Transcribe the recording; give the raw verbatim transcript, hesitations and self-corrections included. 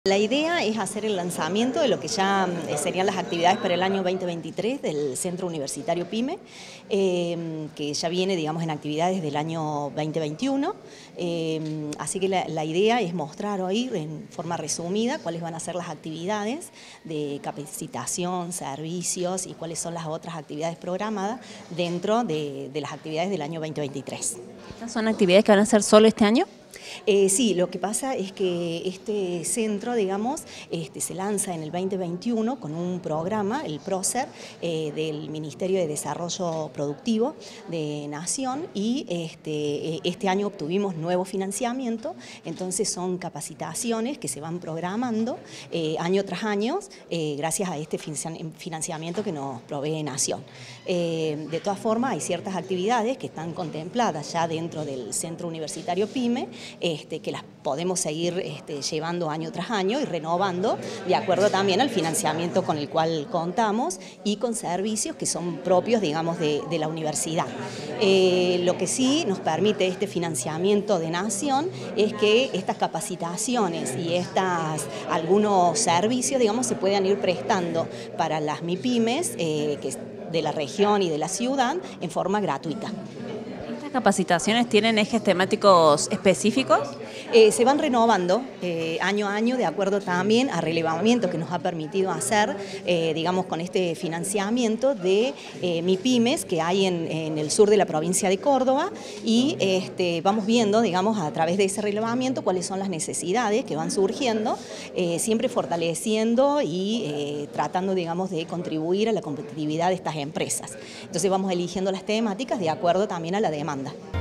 La idea es hacer el lanzamiento de lo que ya eh, serían las actividades para el año veinte veintitrés del Centro Universitario PYME, eh, que ya viene, digamos, en actividades del año veinte veintiuno. Eh, así que la, la idea es mostrar hoy, en forma resumida, cuáles van a ser las actividades de capacitación, servicios y cuáles son las otras actividades programadas dentro de, de las actividades del año veinte veintitrés. ¿Estas son actividades que van a ser solo este año? Eh, sí, lo que pasa es que este centro, digamos, este, se lanza en el veinte veintiuno con un programa, el PROCER, eh, del Ministerio de Desarrollo Productivo de Nación, y este, este año obtuvimos nuevo financiamiento. Entonces son capacitaciones que se van programando eh, año tras año eh, gracias a este financiamiento que nos provee Nación. Eh, de todas formas, hay ciertas actividades que están contempladas ya dentro del Centro Universitario PYME, Este, que las podemos seguir este, llevando año tras año y renovando de acuerdo también al financiamiento con el cual contamos y con servicios que son propios, digamos, de, de la universidad. Eh, lo que sí nos permite este financiamiento de Nación es que estas capacitaciones y estas, algunos servicios, digamos, se puedan ir prestando para las MIPYMES eh, que de la región y de la ciudad en forma gratuita. ¿Capacitaciones tienen ejes temáticos específicos? Eh, se van renovando eh, año a año de acuerdo también a relevamiento que nos ha permitido hacer, eh, digamos, con este financiamiento de eh, MIPYMES que hay en, en el sur de la provincia de Córdoba, y este, vamos viendo, digamos, a través de ese relevamiento cuáles son las necesidades que van surgiendo, eh, siempre fortaleciendo y eh, tratando, digamos, de contribuir a la competitividad de estas empresas. Entonces vamos eligiendo las temáticas de acuerdo también a la demanda.